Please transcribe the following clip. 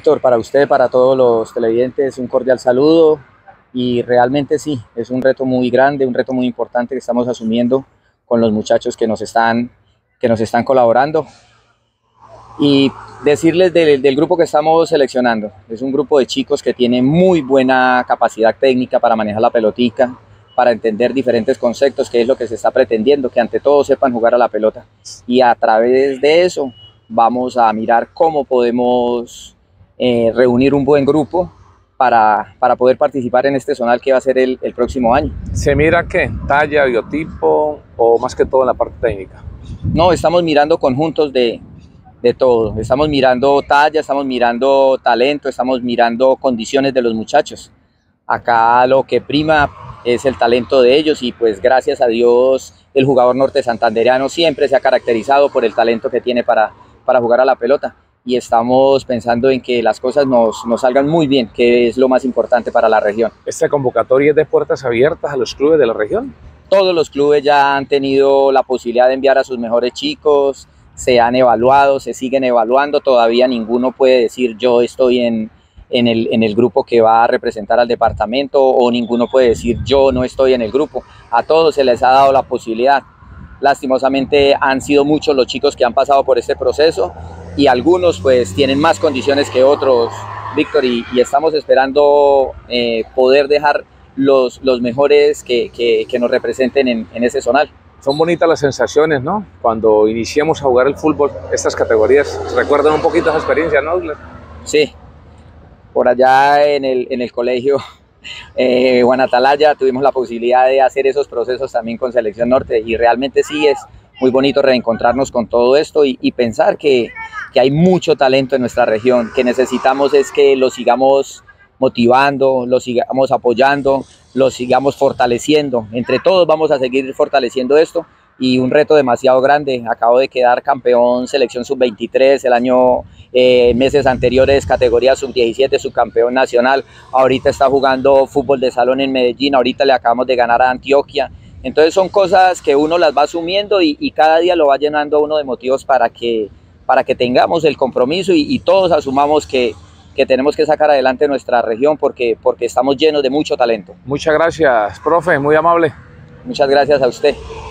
Víctor, para usted, para todos los televidentes, un cordial saludo y realmente sí, es un reto muy grande, un reto muy importante que estamos asumiendo con los muchachos que nos están colaborando y decirles del grupo que estamos seleccionando. Es un grupo de chicos que tiene muy buena capacidad técnica para manejar la pelotica, para entender diferentes conceptos, que es lo que se está pretendiendo, que ante todo sepan jugar a la pelota y a través de eso vamos a mirar cómo podemos reunir un buen grupo para poder participar en este zonal que va a ser el próximo año. ¿Se mira qué? ¿Talla, biotipo o más que todo en la parte técnica? No, estamos mirando conjuntos de todo. Estamos mirando talla, estamos mirando talento, estamos mirando condiciones de los muchachos. Acá lo que prima es el talento de ellos y pues gracias a Dios el jugador norte santandereano siempre se ha caracterizado por el talento que tiene para jugar a la pelota. Y estamos pensando en que las cosas nos salgan muy bien, que es lo más importante para la región. ¿Esta convocatoria es de puertas abiertas a los clubes de la región? Todos los clubes ya han tenido la posibilidad de enviar a sus mejores chicos, se han evaluado, se siguen evaluando, todavía ninguno puede decir yo estoy en el grupo que va a representar al departamento o ninguno puede decir yo no estoy en el grupo. A todos se les ha dado la posibilidad. Lastimosamente han sido muchos los chicos que han pasado por este proceso y algunos pues tienen más condiciones que otros, Víctor, y estamos esperando poder dejar los mejores que nos representen en ese zonal. Son bonitas las sensaciones, ¿no? Cuando iniciamos a jugar el fútbol, estas categorías, ¿recuerdan un poquito esa experiencia, no? Sí, por allá en el colegio Juan Atalaya tuvimos la posibilidad de hacer esos procesos también con Selección Norte y realmente sí es muy bonito reencontrarnos con todo esto y pensar que hay mucho talento en nuestra región, que necesitamos es que lo sigamos motivando, lo sigamos apoyando, lo sigamos fortaleciendo. Entre todos vamos a seguir fortaleciendo esto y un reto demasiado grande. Acabo de quedar campeón selección sub-23 el año, meses anteriores categoría sub-17, subcampeón nacional. Ahorita está jugando fútbol de salón en Medellín, ahorita le acabamos de ganar a Antioquia. Entonces son cosas que uno las va asumiendo y cada día lo va llenando a uno de motivos para que tengamos el compromiso y todos asumamos que tenemos que sacar adelante nuestra región porque estamos llenos de mucho talento. Muchas gracias, profe, muy amable. Muchas gracias a usted.